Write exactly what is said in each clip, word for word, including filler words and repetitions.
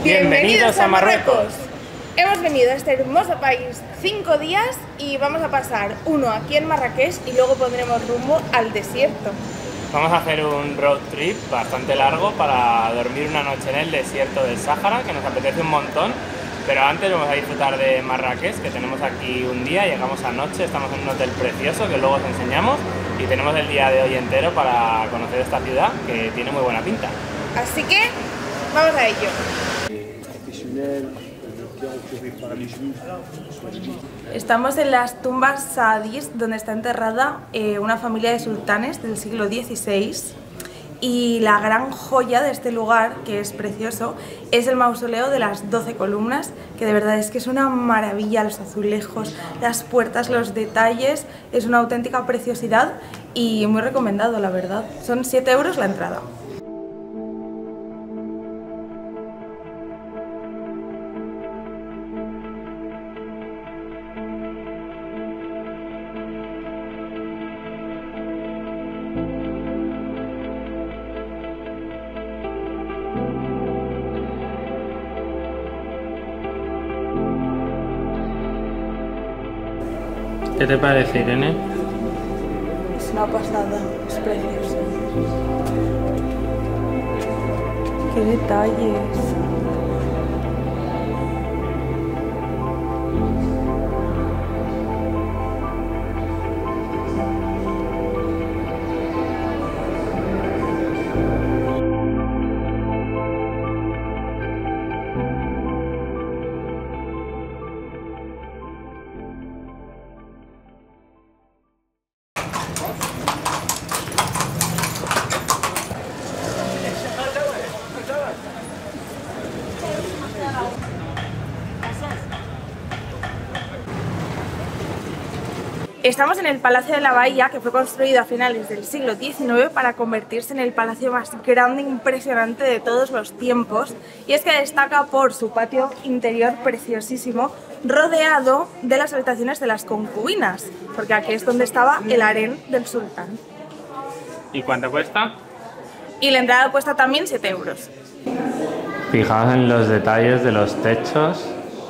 Bienvenidos a Marruecos. Hemos venido a este hermoso país cinco días y vamos a pasar uno aquí en Marrakech y luego pondremos rumbo al desierto. Vamos a hacer un road trip bastante largo para dormir una noche en el desierto del Sáhara, que nos apetece un montón. Pero antes vamos a disfrutar de Marrakech, que tenemos aquí un día, llegamos anoche, estamos en un hotel precioso que luego os enseñamos y tenemos el día de hoy entero para conocer esta ciudad que tiene muy buena pinta. Así que vamos a ello. Estamos en las tumbas saadís, donde está enterrada eh, una familia de sultanes del siglo dieciséis. Y la gran joya de este lugar, que es precioso, es el mausoleo de las doce columnas, que de verdad es que es una maravilla, los azulejos, las puertas, los detalles, es una auténtica preciosidad y muy recomendado, la verdad. Son siete euros la entrada. ¿Qué te parece, Irene? Es una pasada, es precioso. ¡Qué detalles! Estamos en el Palacio de la Bahía, que fue construido a finales del siglo diecinueve para convertirse en el palacio más grande e impresionante de todos los tiempos, y es que destaca por su patio interior preciosísimo, rodeado de las habitaciones de las concubinas, porque aquí es donde estaba el harén del sultán. ¿Y cuánto cuesta? Y la entrada cuesta también siete euros. Fijaos en los detalles de los techos.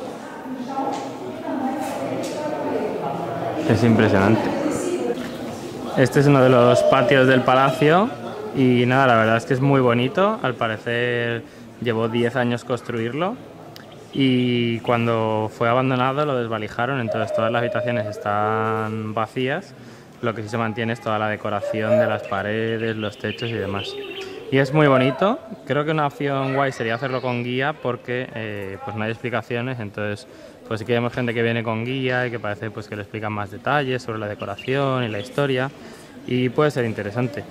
Es impresionante. Este es uno de los patios del palacio y nada, la verdad es que es muy bonito. Al parecer llevó diez años construirlo y cuando fue abandonado lo desvalijaron, entonces todas las habitaciones están vacías. Lo que sí se mantiene es toda la decoración de las paredes, los techos y demás. Y es muy bonito. Creo que una opción guay sería hacerlo con guía porque eh, pues no hay explicaciones, entonces pues sí que vemos gente que viene con guía y que parece pues que le explican más detalles sobre la decoración y la historia y puede ser interesante.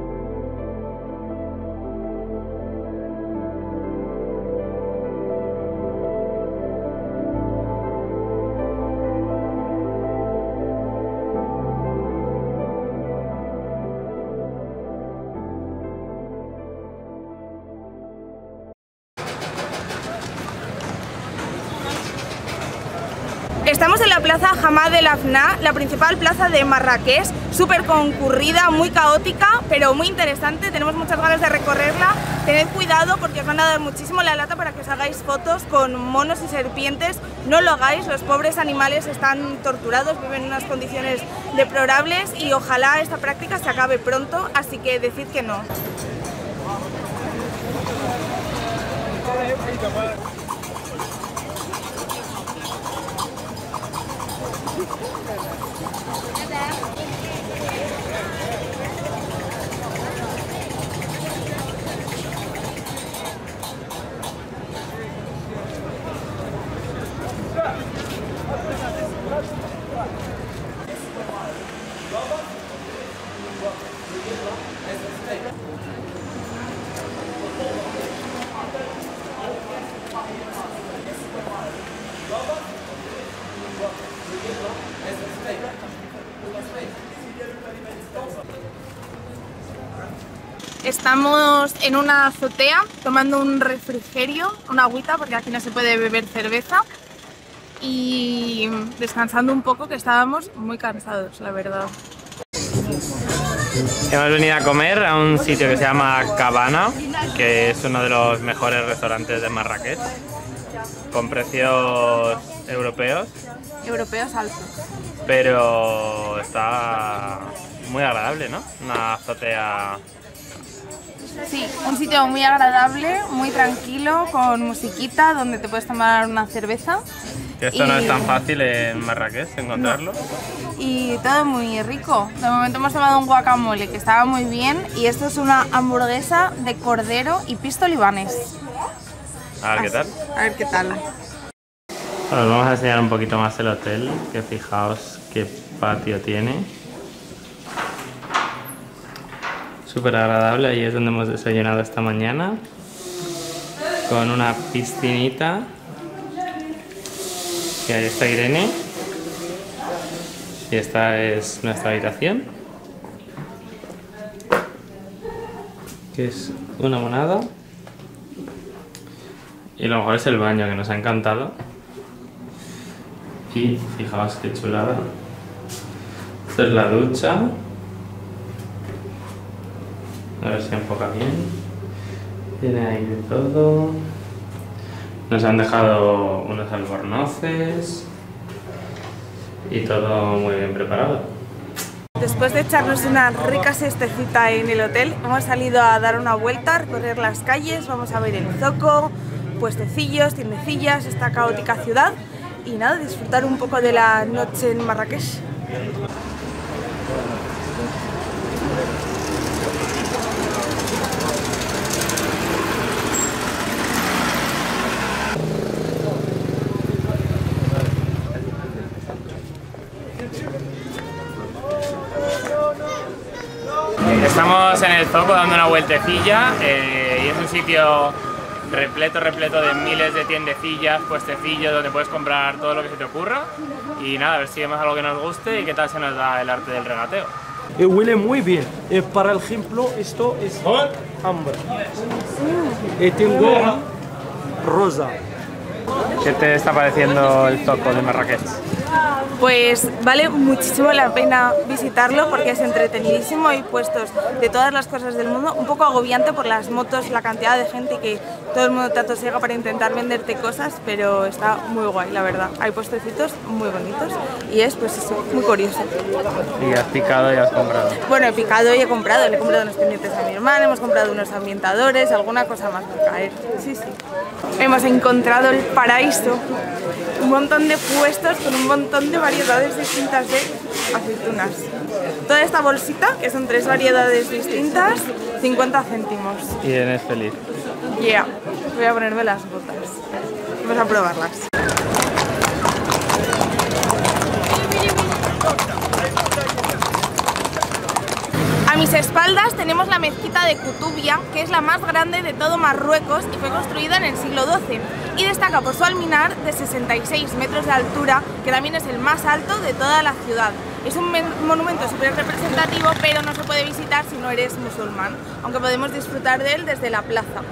Estamos en la plaza Hamad El Afna, la principal plaza de Marrakech, súper concurrida, muy caótica, pero muy interesante. Tenemos muchas ganas de recorrerla. Tened cuidado porque os van a dar muchísimo la lata para que os hagáis fotos con monos y serpientes. No lo hagáis, los pobres animales están torturados, viven en unas condiciones deplorables y ojalá esta práctica se acabe pronto, así que decid que no. Estamos en una azotea tomando un refrigerio, una agüita, porque aquí no se puede beber cerveza, y descansando un poco, que estábamos muy cansados, la verdad. Hemos venido a comer a un sitio que se llama Cabana, que es uno de los mejores restaurantes de Marrakech, con precios europeos. Europeos altos. Pero está muy agradable, ¿no? Una azotea... Sí, un sitio muy agradable, muy tranquilo, con musiquita, donde te puedes tomar una cerveza. Que esto y... no es tan fácil en Marrakech encontrarlo. No. Y todo muy rico. De momento hemos tomado un guacamole que estaba muy bien y esto es una hamburguesa de cordero y pisto libanés. A ver qué tal. A ver qué tal. Bueno, os vamos a enseñar un poquito más el hotel, que fijaos qué patio tiene. Súper agradable, ahí es donde hemos desayunado esta mañana, con una piscinita. Y ahí está Irene. Y esta es nuestra habitación, que es una monada. Y lo mejor es el baño, que nos ha encantado. Y fijaos qué chulada. Esta es la ducha. A ver si enfoca bien. Tiene ahí de todo. Nos han dejado unos albornoces. Y todo muy bien preparado. Después de echarnos una rica siestecita en el hotel, hemos salido a dar una vuelta, a recorrer las calles, vamos a ver el zoco, puestecillos, tiendecillas, esta caótica ciudad y nada, disfrutar un poco de la noche en Marrakech. Estamos en el zoco dando una vueltecilla eh, y es un sitio repleto, repleto de miles de tiendecillas, puestecillos donde puedes comprar todo lo que se te ocurra y nada, a ver si vemos algo que nos guste y qué tal se nos da el arte del regateo. Y huele muy bien. Y para ejemplo, esto es ámbar. Y tengo rosa. ¿Qué te está pareciendo el zoco de Marrakech? Pues vale muchísimo la pena visitarlo porque es entretenidísimo, hay puestos de todas las cosas del mundo, un poco agobiante por las motos, la cantidad de gente que todo el mundo te atosiga para intentar venderte cosas, pero está muy guay, la verdad. Hay puestecitos muy bonitos y es pues eso, muy curioso. ¿Y has picado y has comprado? Bueno, he picado y he comprado, le he comprado unos pendientes a mi hermana, hemos comprado unos ambientadores, alguna cosa más por caer, sí, sí. Hemos encontrado el paraíso, un montón de puestos con un montón de variedades distintas de aceitunas. Toda esta bolsita, que son tres variedades distintas, cincuenta céntimos. Y eres feliz. Yeah, voy a ponerme las botas. Vamos a probarlas. A mis espaldas tenemos la mezquita de Kutubia, que es la más grande de todo Marruecos y fue construida en el siglo doce y destaca por su alminar de sesenta y seis metros de altura, que también es el más alto de toda la ciudad. Es un monumento súper representativo, pero no se puede visitar si no eres musulmán, aunque podemos disfrutar de él desde la plaza.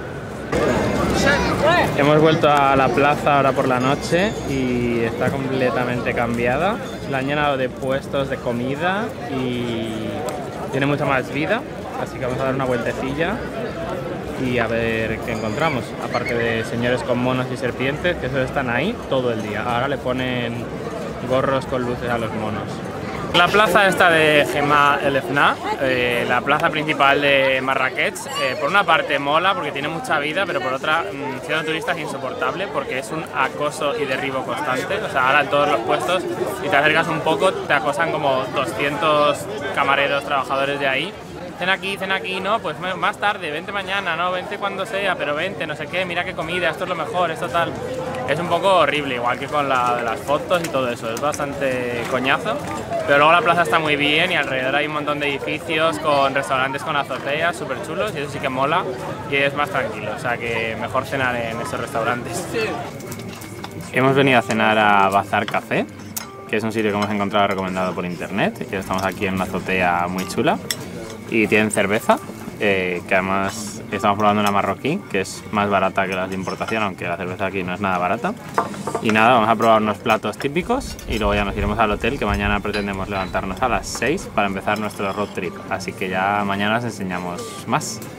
Hemos vuelto a la plaza ahora por la noche y está completamente cambiada. La han llenado de puestos de comida y tiene mucha más vida, así que vamos a dar una vueltecilla y a ver qué encontramos. Aparte de señores con monos y serpientes, que esos están ahí todo el día. Ahora le ponen gorros con luces a los monos. La plaza esta de Gema El Efna, eh, la plaza principal de Marrakech, eh, por una parte mola porque tiene mucha vida, pero por otra, mmm, siendo turista es insoportable porque es un acoso y derribo constante. O sea, ahora en todos los puestos, si te acercas un poco, te acosan como doscientos camareros, trabajadores de ahí. Cena aquí, cena aquí, no, pues más tarde, vente mañana, no, vente cuando sea, pero vente, no sé qué, mira qué comida, esto es lo mejor, esto tal. Es un poco horrible, igual que con la de las fotos y todo eso, es bastante coñazo. Pero luego la plaza está muy bien y alrededor hay un montón de edificios con restaurantes con azoteas súper chulos y eso sí que mola y es más tranquilo, o sea que mejor cenar en esos restaurantes. Hemos venido a cenar a Bazar Café, que es un sitio que hemos encontrado recomendado por internet y estamos aquí en una azotea muy chula. Y tienen cerveza, eh, que además Estamos probando una marroquí, que es más barata que las de importación, aunque la cerveza aquí no es nada barata. Y nada, vamos a probar unos platos típicos y luego ya nos iremos al hotel, que mañana pretendemos levantarnos a las seis para empezar nuestro road trip. Así que ya mañana os enseñamos más.